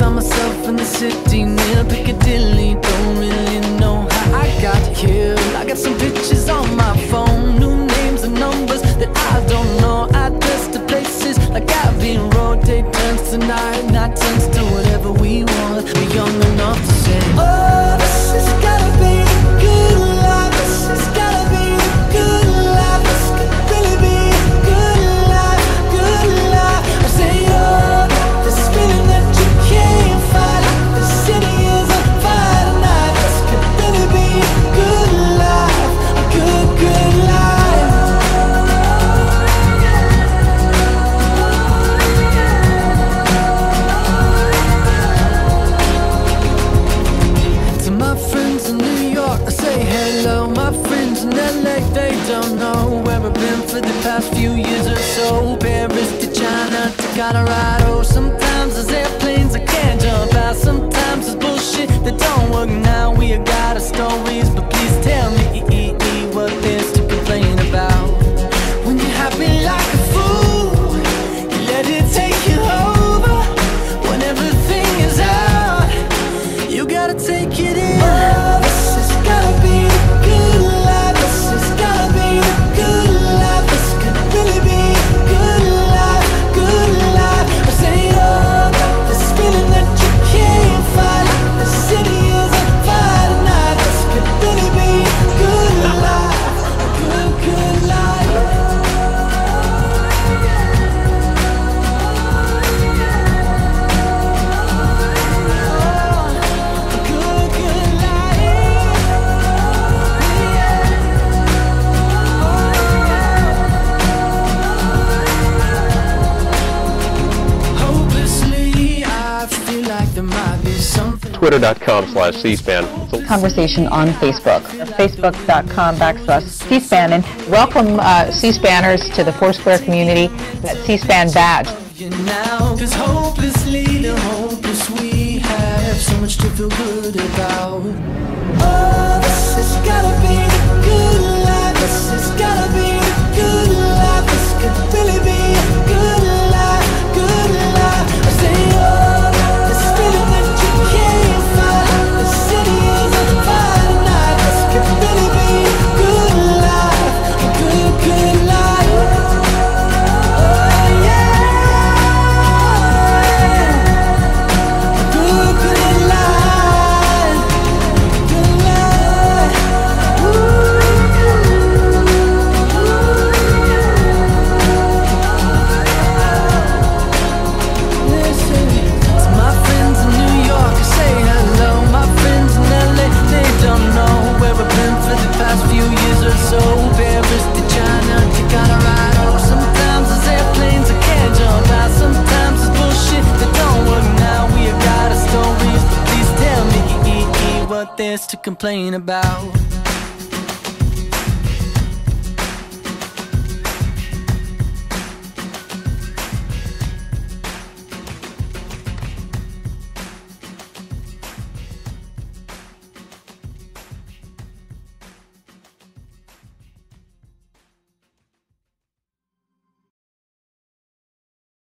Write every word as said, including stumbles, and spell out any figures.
found myself in the city near Piccadilly. Don't really know how I got here. I got some pictures on my phone, new names and numbers that I don't know. Address to places like Abbey Road. Day turns to night, night turns to whatever we want. We're young enough to say, oh, this has gotta be the good life. This has gotta be the good life. This could really be a good life, good life. I say, oh, this feeling that you can't fight. The city is on fire tonight. This could really be a good life, a good, good life. To my friends in New York, I say hello. My friends in L A, they don't know where I've been for the past few years or so. Paris to China to Colorado. Sometimes there's airplanes I can't jump out. Sometimes there's bullshit that don't work. Now we got our stories, but please tell me what there's to complain about. When you're happy like a fool, you let it take you over. When everything is out, you gotta take it in. Oh, this has gotta be the good life. This has gotta be the good life. This could really be a good life, good life. I say, oh, this feeling that you can't fight. The city is on fire tonight. This could really be a good life, a good, good life. A good, good life. Hopelessly, I feel like there might be something. Twitter.com slash C-SPAN. Conversation on Facebook, facebook.com backslash C-SPAN, and welcome uh, C-SPANers to the Foursquare community, that C-SPAN badge. You now, 'cause hopelessly the hopeless we have so much to feel good about. Oh, this has gotta be the good life. This has gotta be the good life. This could really be a good life, good life. I say, oh, this feeling that you can't fight. The city is on fire tonight. This could really be a good life, a good, good life. Oh yeah, a good, good life, good life. Listen to my friends in New York, I say hello. My friends in L A, they don't know where I've been for the past few years or so. Paris to China to Colorado. Sometimes there's airplanes I can't jump out. Sometimes there's bullshit that don't work. Now we got our stories, but please tell me what there's to complain about.